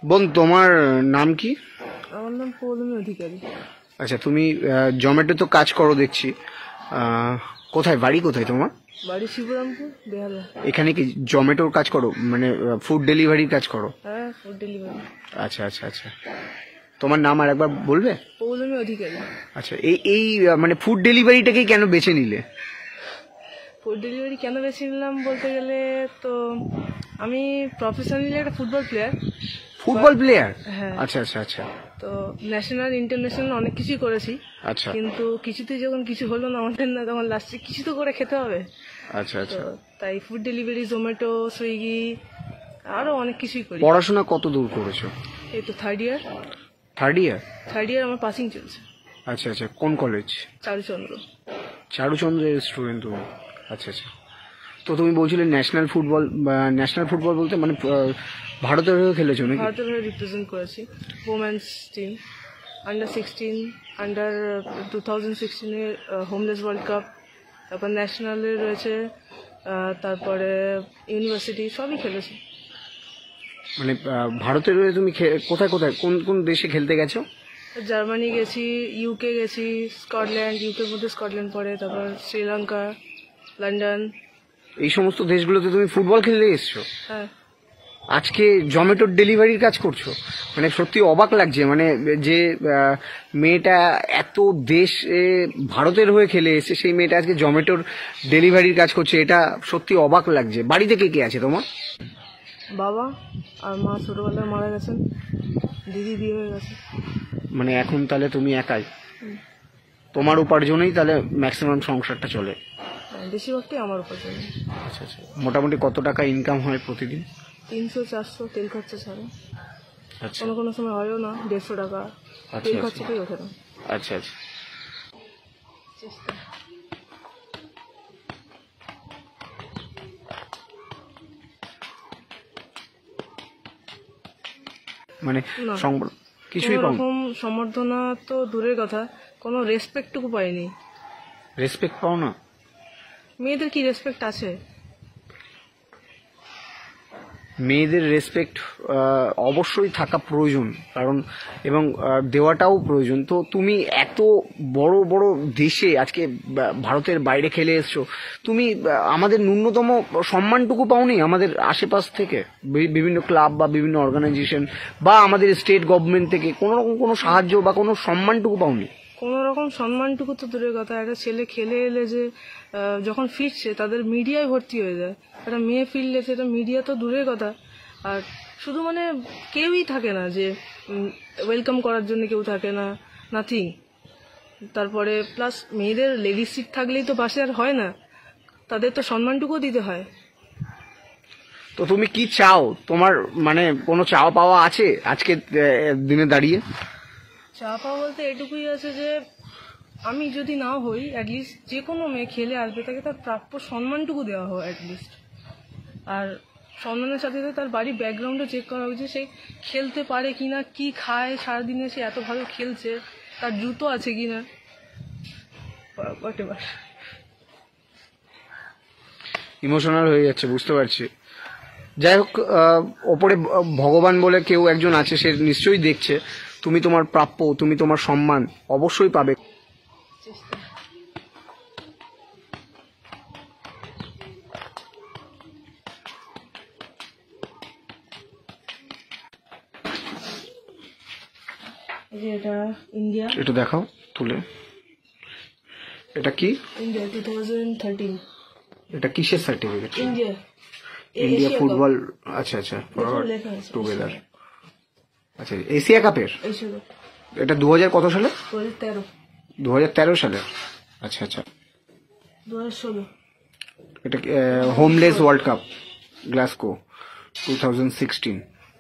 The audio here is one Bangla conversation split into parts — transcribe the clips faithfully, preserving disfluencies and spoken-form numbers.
বোন তোমার নাম কি? আমার নাম পৌলমী অধিকারী। আচ্ছা, তুমি জোম্যাটো তো কাজ করো দেখছি, কোথায় বাড়ি, কোথায় তোমার বাড়ি? শিবরামপুর, বেহালা। এখানে কি জোম্যাটোর কাজ করো, মানে ফুড ডেলিভারির কাজ করো? হ্যাঁ, ফুড ডেলিভারি। আচ্ছা আচ্ছা আচ্ছা, তোমার নাম আর একবার বলবে? পৌলমী অধিকারী। আচ্ছা, এই এই মানে ফুড ডেলিভারিটাকেই কেন বেছে নিলে? ফুড ডেলিভারি কেন বেছে নিলাম বলতে গেলে তো আমি প্রফেশনালি একটা ফুটবল প্লেয়ার। Football player? হ্যাঁ। আচ্ছা আচ্ছা আচ্ছা। তো ন্যাশনাল ইন্টারন্যাশনাল অনেক কিছুই করেছি। আচ্ছা। কিন্তু কিছুতে যখন কিছু হলো না আমাদের, না তখন লাস্টে কিছু তো করে খেতে হবে। আচ্ছা আচ্ছা। তাই ফুড ডেলিভারি, জোম্যাটো, সুইগি, আরো অনেক কিছুই করি। পড়াশোনা কত দূর করেছো? এই তো third year. Third year? Third year আমার পাসিং চলছে। আচ্ছা আচ্ছা, কোন কলেজ? চারুচন্দ্র। চারুচন্দ্রের স্টুডেন্ট তুমি? আচ্ছা আচ্ছা। তো তুমি বলছিলে ন্যাশনাল ফুটবল, ন্যাশনাল ফুটবল বলতে মানে ভারতের হয়ে খেলেছো নাকি? ভারতের হয়ে রিপ্রেজেন্ট করেছি women's team, under sixteen, under two thousand সিক্সটিনের হোমলেস ওয়ার্ল্ড কাপ, তারপর ন্যাশনালে রয়েছে, তারপরে ইউনিভার্সিটি, সবই খেলেছি। মানে ভারতের হয়ে তুমি কোথায় কোথায় কোন কোন দেশে খেলতে গেছো? জার্মানি গেছি, ইউকে গেছি, স্কটল্যান্ড, ইউকের মধ্যে স্কটল্যান্ড পড়ে, তারপর শ্রীলঙ্কা, লন্ডন, এই সমস্ত দেশগুলোতে তুমি ফুটবল খেলতে এসছো? হ্যাঁ। আজকে জোম্যাটোর ডেলিভারির কাজ করছো, মানে সত্যি অবাক লাগছে, মানে যে মেয়েটা এত দেশ ভারতের হয়ে খেলে এসে সেই মেয়েটা আজকে জোম্যাটোর ডেলিভারির কাজ করছে, এটা সত্যি অবাক লাগছে। বাড়িতে কে কে আছে তোমার? বাবা আর মা ছোটবেলায় মারা গেছেন, দিদি বিয়ে হয়ে গেছে। মানে এখন তাহলে তুমি একাই, তোমার উপার্জনেই তাহলে ম্যাক্সিমাম সংসারটা চলে? বেশিরভাগটাই আমার উপার্জন। আচ্ছা আচ্ছা। মোটামুটি কত টাকা ইনকাম হয় প্রতিদিন? তিনশো চারশো, তেল খরচা ছাড়া। আচ্ছা। কোনো কোনো সময় হয়ও না, দেড়শো টাকা তেল খরচাটাই ওঠে না। আচ্ছা আচ্ছা। মানে কিছুই রকম সম্বর্ধনা তো দূরের কথা, কোনো রেসপেক্টটুকু পাইনি। রেসপেক্ট পাও না? মেয়েদের কি রেসপেক্ট আছে? মেয়েদের রেসপেক্ট অবশ্যই থাকা প্রয়োজন, কারণ এবং দেওয়াটাও প্রয়োজন। তো তুমি এত বড় বড় দেশে আজকে ভারতের বাইরে খেলে এসছো, তুমি আমাদের ন্যূনতম সম্মানটুকু পাওনি আমাদের আশেপাশ থেকে, বিভিন্ন ক্লাব বা বিভিন্ন অর্গানাইজেশন বা আমাদের স্টেট গভর্নমেন্ট থেকে কোনো রকম কোনো সাহায্য বা কোনো সম্মানটুকু পাওনি? কোনো রকম সম্মানটুকু তো দূরের কথা, একটা ছেলে খেলে এলে যে যখন ফিরছে তাদের মিডিয়ায় ভর্তি হয়ে যায়, একটা মেয়ে ফিরলে সেটা মিডিয়া তো দূরের কথা। আর শুধু মানে কেউই থাকে না যে ওয়েলকাম করার জন্য, কেউ থাকে না, নাথিং। তারপরে প্লাস মেয়েদের লেডিস সিট থাকলেই তো বাসে আর হয় না, তাদের তো সম্মানটুকুও দিতে হয়। তো তুমি কি চাও? তোমার মানে কোনো চাওয়া পাওয়া আছে আজকে দিনে দাঁড়িয়ে? চা পাওয়া বলতে এটুকুই আছে যে আমি যদি না হই, অ্যাটলিস্ট যে কোনো মেয়ে খেলে আসবে তাকে তার প্রাপ্য সম্মানটুকু দেওয়া হয় অ্যাটলিস্ট। আর সম্মানের সাথে সাথে তার বাড়ির ব্যাকগ্রাউন্ডও চেক করা উচিত, সে খেলতে পারে কিনা, কি খায় সারাদিনে, সে এত ভালো খেলছে, তার জুতো আছে কিনা, ইমোশনাল হয়ে যাচ্ছে, বুঝতে পারছি। যাই হোক, ওপরে ভগবান বলে কেউ একজন আছে, সে নিশ্চয়ই দেখছে। তুমি তোমার প্রাপ্য, তুমি তোমার সম্মান অবশ্যই পাবে। এটা ইন্ডিয়া, এটা দেখাও তুলে। এটা কি? India two thousand thirteen. এটা কিসের সার্টিফিকেট? India India football. আচ্ছা আচ্ছা, টুগেদার। আচ্ছা, এশিয়া কাপের। এটা দু হাজার কত সালে? তেরো। দু হাজার তেরো সালে। আচ্ছা আচ্ছা। দু হাজার ষোলো। এটা homeless world cup Glasgow two thousand sixteen.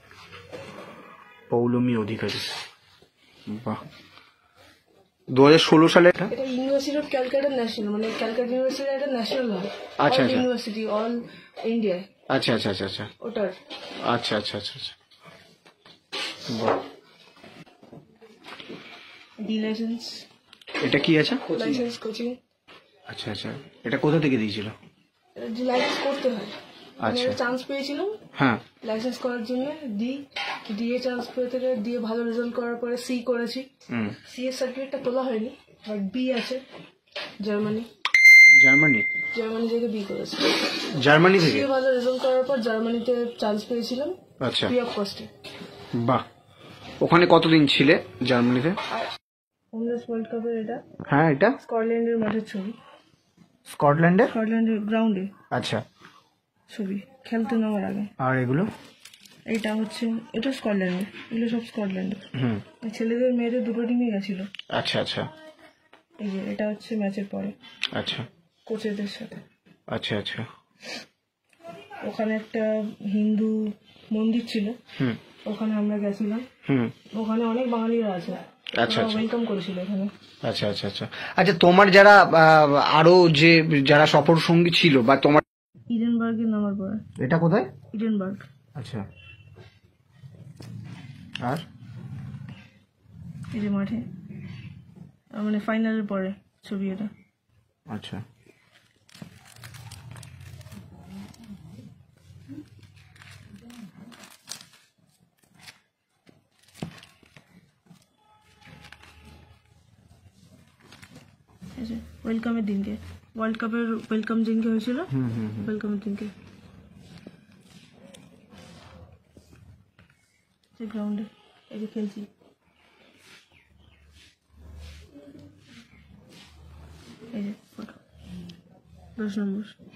Poulami Adhikari, বাহ। দু হাজার ষোলো সালে এটা ইউনিভার্সিটি অফ ক্যালকাটা ন্যাশনাল, মানে ক্যালকাটা ইউনিভার্সিটি একটা ন্যাশনাল হয়। আচ্ছা আচ্ছা। University all India. আচ্ছা আচ্ছা আচ্ছা আচ্ছা। ওটার। আচ্ছা আচ্ছা আচ্ছা আচ্ছা, বাহ। D license. এটা কি আছে? License coaching. আচ্ছা আচ্ছা। এটা কোথা থেকে দিয়েছিল? যে লাইসেন্স করতে হয়। আচ্ছা। চান্স পেয়েছিলাম, হ্যাঁ, লাইসেন্স করার জন্য, দি ডিএ চান্স পেয়ে থেকে দিয়ে ভালো রেজাল্ট করার পরে সি করেছি। হুম। সি এর সার্টিফিকেটটা তোলা হয়নি, বাট বি আছে জার্মানি। জার্মানি জার্মানি থেকে বি করেছি। জার্মানি সি থেকে এ ভালো রেজাল্ট করার পর জার্মানিতে চান্স পেয়েছিলাম আচ্ছা ফ্রি অফ কস্টে। বাহ, ওখানে কতদিন ছিলে জার্মানিতে? হোমলেস ওয়ার্ল্ড কাপের এটা হ্যাঁ, এটা স্কটল্যান্ডের মাঠের ছবি, স্কটল্যান্ডে। স্কটল্যান্ডের গ্রাউন্ডে আচ্ছা, ছবি খেলতে নামার আগে। আর এগুলো? এইটা হচ্ছে, এটা স্কটল্যান্ডের, এগুলো সব স্কটল্যান্ডের। হুম। ছেলেদের মেয়েদের দুটো টিমই গেছিল। আচ্ছা আচ্ছা এই যে এটা হচ্ছে ম্যাচের পরে আচ্ছা কোচেদের সাথে। আচ্ছা আচ্ছা ওখানে একটা হিন্দু মন্দির ছিল, হুম ওখানে আমরা গেছিলাম। হুম ওখানে অনেক বাঙালিরা আছে, আচ্ছা আচ্ছা ওয়েলকাম করেছিল এখানে। আচ্ছা আচ্ছা আচ্ছা আচ্ছা তোমার যারা আহ, আরো যে যারা সফর সঙ্গী ছিল বা তোমার, ইডেনবার্গে নামার পরে। এটা কোথায়? ইডেনবার্গ। আচ্ছা, আর এই যে মাঠে, আহ, মানে ফাইনালের পরে ছবি এটা। আচ্ছা ওয়েলকামের দিনকে, ওয়ার্ল্ড কাপের ওয়েলকাম দিনকে হয়েছিল, হুম হুম হুম। ওয়েলকামের দিনকে গ্রাউন্ডে এই যে খেলছি। এই যে ফটো, দশ নম্বর।